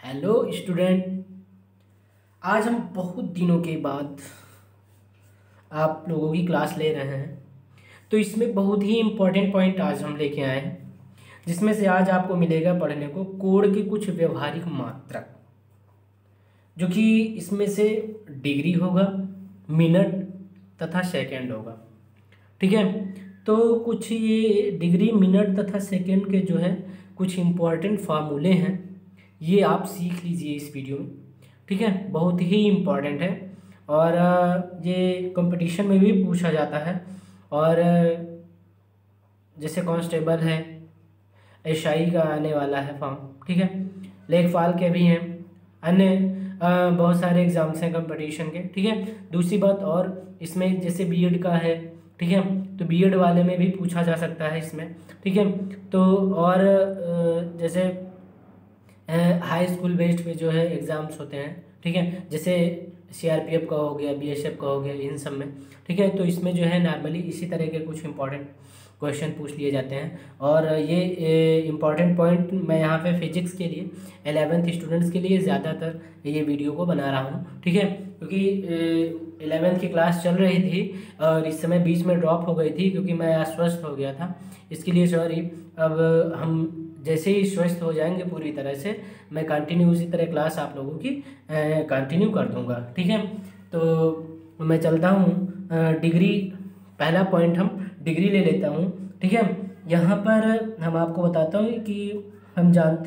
Hello student. आज हम बहुत दिनों के बाद आप लोगों की क्लास ले रहे हैं, तो इसमें बहुत ही इम्पोर्टेंट पॉइंट आज हम लेके आए हैं, जिसमें से आज आपको मिलेगा पढ़ने को कोड के कुछ व्यवहारिक मात्रक, जो कि इसमें से डिग्री होगा, मिनट तथा सेकंड होगा। ठीक है, तो कुछ ये डिग्री, मिनट तथा सेकंड के जो है कुछ इम्पोर्टेंट फार्मूले हैं, ये आप सीख लीजिए इस वीडियो में। ठीक है, बहुत ही इम्पोर्टेंट है और ये कंपटीशन में भी पूछा जाता है। और जैसे कांस्टेबल है, एसआई का आने वाला है फॉर्म, ठीक है, लेखपाल के भी हैं, अन्य बहुत सारे एग्जाम्स हैं कंपटीशन के। ठीक है, दूसरी बात और इसमें जैसे बीएड का है, ठीक है, तो बीएड वाले में भी पूछा जा सकता है इसमें। ठीक है, तो और जैसे हाई स्कूल बेस्ड पे जो है एग्ज़ाम्स होते हैं, ठीक है, जैसे सीआरपीएफ का हो गया, बीएसएफ का हो गया, इन सब में। ठीक है, तो इसमें जो है नॉर्मली इसी तरह के कुछ इंपॉर्टेंट क्वेश्चन पूछ लिए जाते हैं। और ये इम्पॉर्टेंट पॉइंट मैं यहाँ पे फिजिक्स के लिए 11th स्टूडेंट्स के लिए ज़्यादातर ये वीडियो को बना रहा हूँ। ठीक है, क्योंकि 11th की क्लास चल रही थी और इस समय बीच में ड्रॉप हो गई थी क्योंकि मैं अस्वस्थ हो गया था, इसके लिए सॉरी। अब हम जैसे ही स्वस्थ हो जाएंगे पूरी तरह से, मैं कंटिन्यू उसी तरह क्लास आप लोगों की कंटिन्यू कर दूंगा। ठीक है, तो मैं चलता हूँ डिग्री, पहला पॉइंट हम डिग्री ले लेता हूँ। ठीक है, यहाँ पर हम आपको बताता हूँ कि हम जानते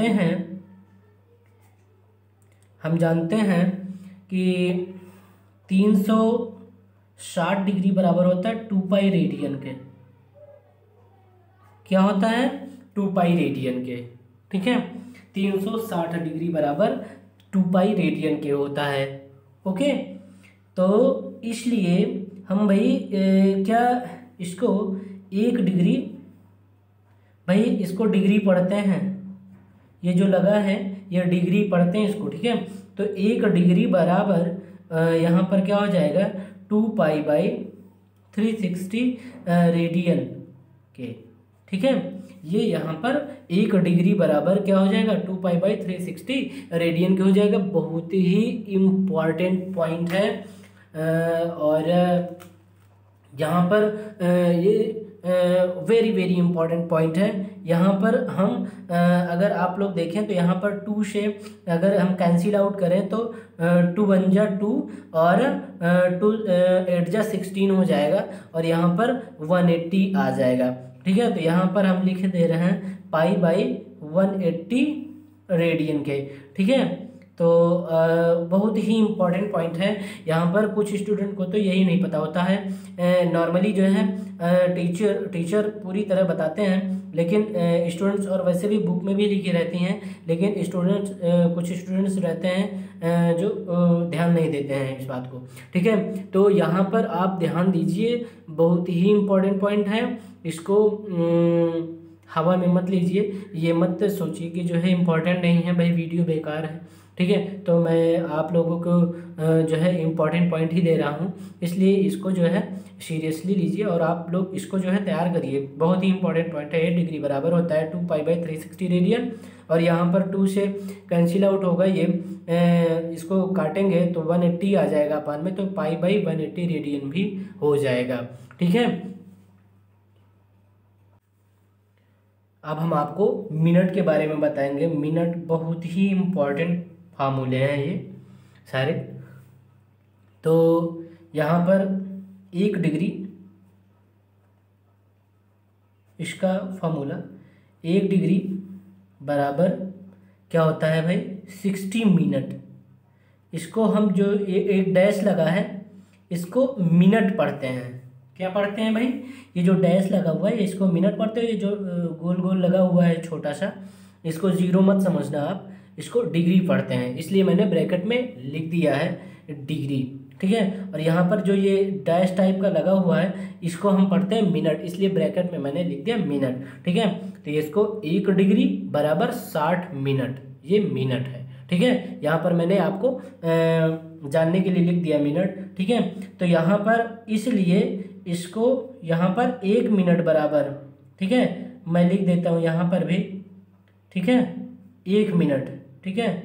हैं कि 360 डिग्री बराबर होता है 2 पाई रेडियन के। क्या होता है? 2 पाई रेडियन के। ठीक है, 360 डिग्री बराबर 2 पाई रेडियन के होता है। ओके, तो इसलिए हम भाई क्या इसको एक डिग्री, भाई इसको डिग्री पढ़ते हैं, ये जो लगा है ये डिग्री पढ़ते हैं इसको। ठीक है, तो एक डिग्री बराबर यहाँ पर क्या हो जाएगा 2 पाई बाई 360 रेडियन के। ठीक है, ये यहाँ पर एक डिग्री बराबर क्या हो जाएगा 2 पाई बाई 360 रेडियन के हो जाएगा। बहुत ही इम्पॉर्टेंट पॉइंट है और यहाँ पर ये वेरी वेरी इंपॉर्टेंट पॉइंट है। यहाँ पर हम अगर आप लोग देखें तो यहाँ पर 2 से अगर हम कैंसिल आउट करें तो 2 1 जा 2 और 2 8 जा 16 हो जाएगा और यहाँ पर 180 आ जाएगा। ठीक है, तो यहाँ पर हम लिख दे रहे हैं पाई बाई 180 रेडियन के। ठीक है, तो बहुत ही इम्पॉर्टेंट पॉइंट है। यहाँ पर कुछ स्टूडेंट को तो यही नहीं पता होता है। नॉर्मली जो है टीचर पूरी तरह बताते हैं, लेकिन स्टूडेंट्स और वैसे भी बुक में भी लिखी रहती हैं, लेकिन कुछ स्टूडेंट्स रहते हैं जो ध्यान नहीं देते हैं इस बात को। ठीक है, तो यहाँ पर आप ध्यान दीजिए, बहुत ही इम्पॉर्टेंट पॉइंट है, इसको हवा में मत लीजिए, ये मत सोचिए कि जो है इम्पॉर्टेंट नहीं है, भाई वीडियो बेकार है। ठीक है, तो मैं आप लोगों को जो है इम्पॉर्टेंट पॉइंट ही दे रहा हूँ, इसलिए इसको जो है सीरियसली लीजिए और आप लोग इसको जो है तैयार करिए। बहुत ही इंपॉर्टेंट पॉइंट है। 8 डिग्री बराबर होता है 2 पाई बाई 360 रेडियन और यहाँ पर 2 से कैंसिल आउट होगा, ये इसको काटेंगे तो 180 आ जाएगा अपान में, तो पाई बाई 180 रेडियन भी हो जाएगा। ठीक है, अब हम आपको मिनट के बारे में बताएंगे। मिनट बहुत ही इम्पॉर्टेंट फार्मूले हैं ये सारे। तो यहाँ पर 1 डिग्री, इसका फार्मूला 1 डिग्री बराबर क्या होता है भाई 60 मिनट। इसको हम जो एक डैश लगा है इसको मिनट पढ़ते हैं। क्या पढ़ते हैं भाई? ये जो डैश लगा हुआ है इसको मिनट पढ़ते हैं। ये जो गोल गोल लगा हुआ है छोटा सा, इसको जीरो मत समझना आप, इसको डिग्री पढ़ते हैं, इसलिए मैंने ब्रैकेट में लिख दिया है डिग्री। ठीक है, और यहाँ पर जो ये डैश टाइप का लगा हुआ है इसको हम पढ़ते हैं मिनट, इसलिए ब्रैकेट में मैंने लिख दिया मिनट। ठीक है, तो इसको 1 डिग्री बराबर 60 मिनट, ये मिनट है। ठीक है, यहाँ पर मैंने आपको जानने के लिए लिख दिया मिनट। ठीक है, तो यहाँ पर इसलिए इसको यहाँ पर 1 मिनट बराबर, ठीक है, मैं लिख देता हूँ यहाँ पर भी। ठीक है, 1 मिनट। ठीक है,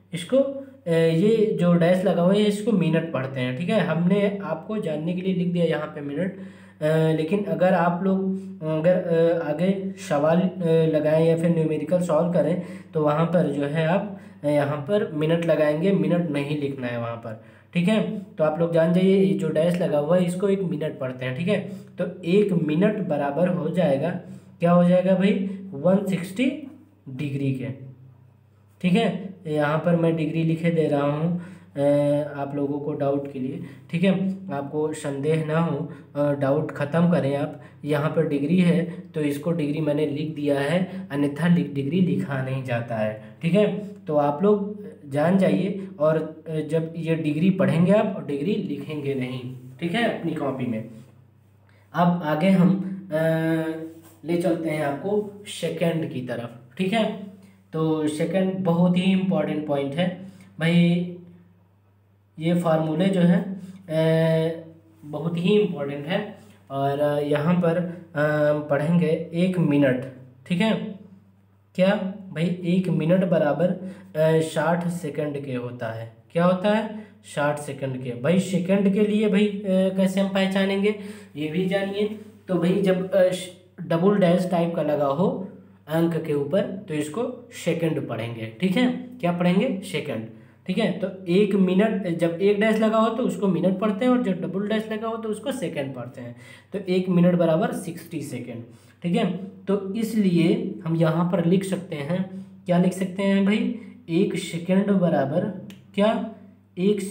इसको ये जो डैश लगा हुआ है इसको मिनट पढ़ते हैं, ठीक है। हमने आपको जानने के लिए लिख दिया यहाँ पे मिनट, लेकिन अगर आप लोग अगर आगे सवाल लगाएं या फिर न्यूमेरिकल सॉल्व करें तो वहाँ पर जो है आप यहाँ पर मिनट लगाएंगे, मिनट नहीं लिखना है वहाँ पर, ठीक है। तो आप लोग जान जाइए ये जो डैश लगा हुआ है इसको एक मिनट पढ़ते हैं, ठीक है। तो 1 मिनट बराबर हो जाएगा, क्या हो जाएगा भाई, 160 डिग्री के, ठीक है। यहाँ पर मैं डिग्री लिखे दे रहा हूँ आप लोगों को डाउट के लिए, ठीक है, आपको संदेह ना हो, डाउट ख़त्म करें आप। यहाँ पर डिग्री है तो इसको डिग्री मैंने लिख दिया है, अन्यथा डिग्री लिखा नहीं जाता है, ठीक है। तो आप लोग जान जाइए, और जब ये डिग्री पढ़ेंगे आप और डिग्री लिखेंगे नहीं, ठीक है, अपनी कॉपी में। अब आगे हम ले चलते हैं आपको सेकंड की तरफ, ठीक है। तो सेकंड बहुत ही इम्पॉर्टेंट पॉइंट है भाई, ये फार्मूले जो है बहुत ही इम्पोर्टेंट है, और यहाँ पर पढ़ेंगे 1 मिनट, ठीक है। क्या भाई, 1 मिनट बराबर 60 सेकंड के होता है, क्या होता है, 60 सेकंड के। भाई सेकंड के लिए भाई कैसे हम पहचानेंगे ये भी जानिए। तो भाई जब डबल डैश टाइप का लगा हो अंक के ऊपर तो इसको सेकंड पढ़ेंगे, ठीक है। क्या पढ़ेंगे, सेकंड, ठीक है। तो 1 मिनट, जब एक डैश लगा हो तो उसको मिनट पढ़ते हैं, और जब डबल डैश लगा हो तो उसको सेकंड पढ़ते हैं। तो 1 मिनट बराबर 60 सेकंड, ठीक है। तो इसलिए हम यहाँ पर लिख सकते हैं, क्या लिख सकते हैं भाई, 1 सेकंड बराबर क्या, 1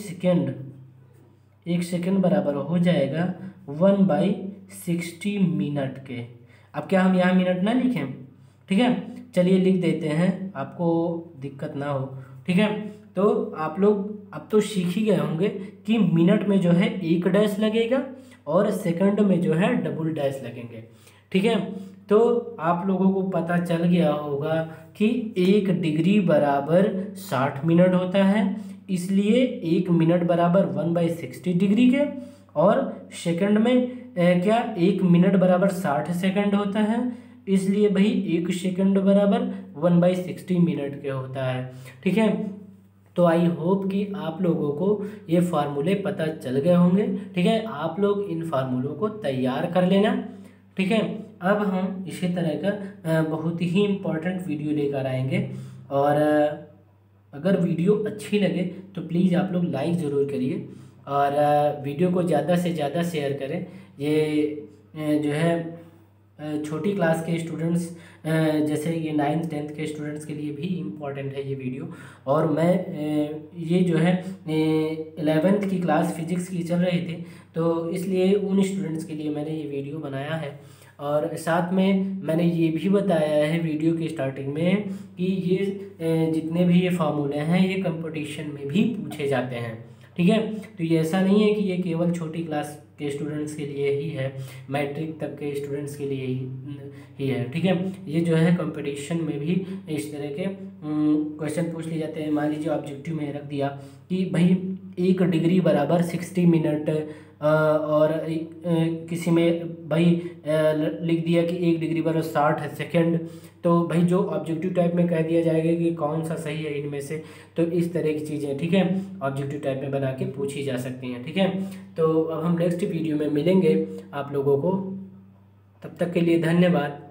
सेकंड बराबर हो जाएगा 1/60 मिनट के। अब क्या हम यहाँ मिनट ना लिखें, ठीक है, चलिए लिख देते हैं, आपको दिक्कत ना हो, ठीक है। तो आप लोग अब तो सीख ही गए होंगे कि मिनट में जो है 1 डैश लगेगा और सेकंड में जो है डबल डैश लगेंगे, ठीक है। तो आप लोगों को पता चल गया होगा कि 1 डिग्री बराबर 60 मिनट होता है, इसलिए 1 मिनट बराबर 1/60 डिग्री के, और सेकंड में क्या 1 मिनट बराबर 60 सेकंड होता है, इसलिए भाई 1 सेकंड बराबर 1/60 मिनट के होता है, ठीक है। तो आई होप कि आप लोगों को ये फार्मूले पता चल गए होंगे, ठीक है। आप लोग इन फार्मूलों को तैयार कर लेना, ठीक है। अब हम इसी तरह का बहुत ही इम्पोर्टेंट वीडियो लेकर आएंगे, और अगर वीडियो अच्छी लगे तो प्लीज़ आप लोग लाइक ज़रूर करिए, और वीडियो को ज़्यादा से ज़्यादा शेयर करें। ये जो है छोटी क्लास के स्टूडेंट्स, जैसे ये 9th 10th के स्टूडेंट्स के लिए भी इम्पॉर्टेंट है ये वीडियो। और मैं ये जो है 11th की क्लास फिजिक्स की चल रही थी, तो इसलिए उन स्टूडेंट्स के लिए मैंने ये वीडियो बनाया है। और साथ में मैंने ये भी बताया है वीडियो की स्टार्टिंग में कि ये जितने भी ये फार्मूले हैं ये कंपटीशन में भी पूछे जाते हैं, ठीक है। तो ये ऐसा नहीं है कि ये केवल छोटी क्लास के स्टूडेंट्स के लिए ही है, मैट्रिक तक के स्टूडेंट्स के लिए ही है, ठीक है। ये जो है कंपटीशन में भी इस तरह के क्वेश्चन पूछ लिए जाते हैं। मान लीजिए ऑब्जेक्टिव में रख दिया कि भाई 1 डिग्री बराबर 60 मिनट, और किसी में भाई लिख दिया कि 1 डिग्री बराबर 60 सेकंड, तो भाई जो ऑब्जेक्टिव टाइप में कह दिया जाएगा कि कौन सा सही है इनमें से। तो इस तरह की चीज़ें, ठीक है, ऑब्जेक्टिव टाइप में बना के पूछी जा सकती हैं, ठीक है। तो अब हम नेक्स्ट वीडियो में मिलेंगे आप लोगों को, तब तक के लिए धन्यवाद।